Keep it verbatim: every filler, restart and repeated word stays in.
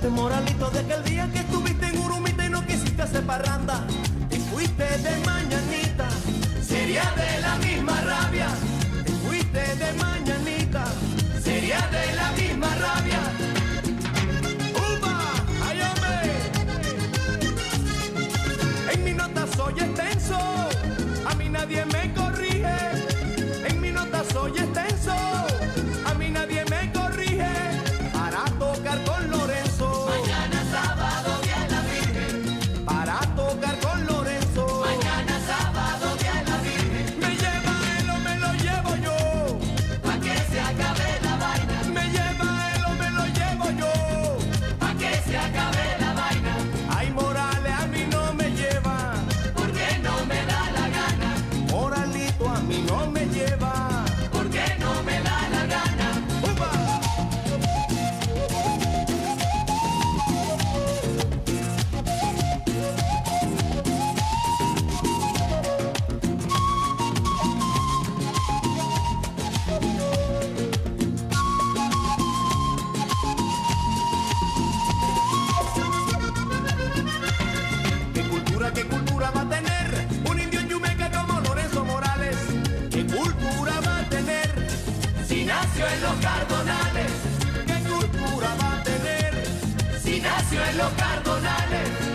Moralito, de aquel día que estuviste en Urumita y no quisiste hacer parranda, te fuiste de mañanita, sería de la misma rabia. Te fuiste de mañanita, sería de la misma rabia. ¡Upa! ¡Ay, hombre! En mi nota soy extenso, a mí nadie me corrige. En mi nota soy extenso, a mí nadie me corrige. Para tocar con Lorenzo, Mañana sábado día de la Virgen. para tocar con Lorenzo. Mañana sábado día de la Virgen. Me lleva él o me lo llevo yo, Pa' que se acabe la vaina. me lleva él o me lo llevo yo. Pa' que se acabe la vaina. Ay, Morales a mí no me lleva, Porque no me da la gana. Moralito a mí no me lleva. Porque no me da la gana. ¡Upa! ¿Qué cultura, qué cultura va a tener un indio en Yumeca como Lorenzo Morales? ¿Qué cultura va a tener Si nació en los cardonales. ¿Qué cultura va a tener? Si nació en los cardonales.